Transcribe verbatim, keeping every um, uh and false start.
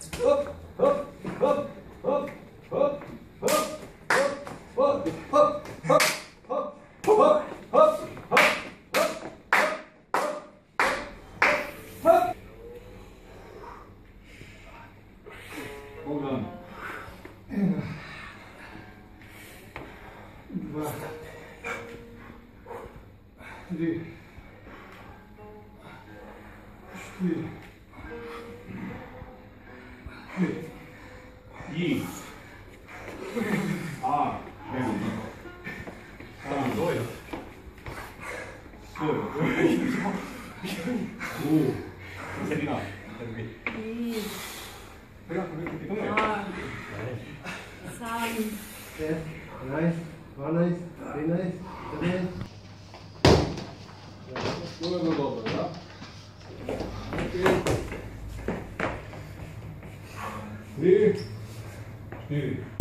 Hop, hop, hop, hop, hop, hop, hop, hop, hop, hop, hop, hop, hop, hop. Well done. Dwa, trzy, cztery, pięć i a, tam, doja, u, Selina, I, Pega, pega, pega, pega. dwa, sam. Yeah, nice, one nice, three nice, three nice. Było dobre, tak? Trzy, cztery.